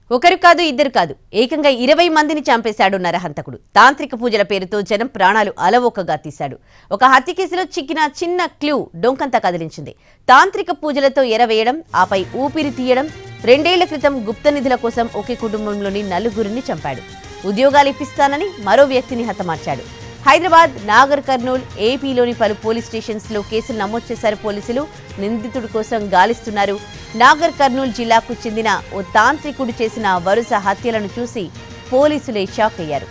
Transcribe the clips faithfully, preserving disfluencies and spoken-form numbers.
ఒకరు కాదు ఇద్దరు కాదు ఏకంగా ఇరవై మందిని చంపేశాడు నరహంతకుడు. తాంత్రిక పూజల పేరుతో జనం ప్రాణాలు అలవోకగా తీశాడు. ఒక హత్య కేసులో చిక్కిన చిన్న క్లూ డొంకంతా కదిలించింది. తాంత్రిక పూజలతో ఎరవేయడం, ఆపై ఊపిరి తీయడం. రెండేళ్ల క్రితం గుప్త నిధుల కోసం ఒకే కుటుంబంలోని నలుగురిని చంపాడు. ఉద్యోగాలు ఇప్పిస్తానని మరో వ్యక్తిని హతమార్చాడు. హైదరాబాద్, నాగర్ కర్నూల్, ఏపీలోని పలు పోలీస్ స్టేషన్స్ లో కేసులు నమోదు చేశారు పోలీసులు. నిందితుడి కోసం గాలిస్తున్నారు. నాగర్ కర్నూల్ జిల్లాకు చెందిన ఓ తాంత్రికుడు చేసిన వరుస హత్యలను చూసి పోలీసులే షాక్ అయ్యారు.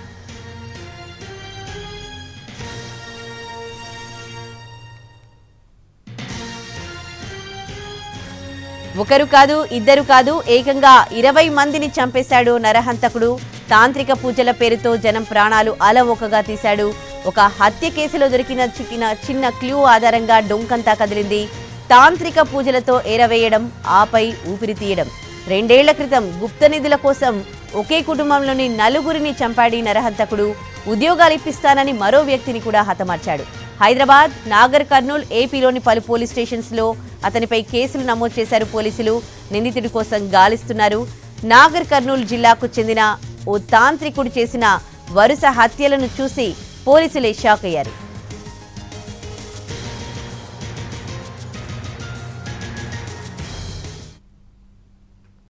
ఒకరు కాదు ఇద్దరు కాదు ఏకంగా ఇరవై మందిని చంపేశాడు నరహంతకుడు. తాంత్రిక పూజల పేరుతో జనం ప్రాణాలు అలవోకగా తీశాడు. ఒక హత్య కేసులో దొరికిన చిక్కిన చిన్న క్లూ ఆధారంగా డొంకంతా కదిలింది. తాంత్రిక పూజలతో ఎరవేయడం, ఆపై ఊపిరి తీయడం. రెండేళ్ల క్రితం గుప్త నిధుల కోసం ఒకే కుటుంబంలోని నలుగురిని చంపాడి నరహంతకుడు. ఉద్యోగాలు ఇప్పిస్తానని మరో వ్యక్తిని కూడా హతమార్చాడు. హైదరాబాద్, నాగర్ కర్నూల్, ఏపీలోని పలు పోలీస్ స్టేషన్స్ లో అతనిపై కేసులు నమోదు చేశారు పోలీసులు. నిందితుడి కోసం గాలిస్తున్నారు. నాగర్ కర్నూల్ జిల్లాకు చెందిన ఓ తాంత్రికుడు చేసిన వరుస హత్యలను చూసి పోలీసులే షాక్ అయ్యారు.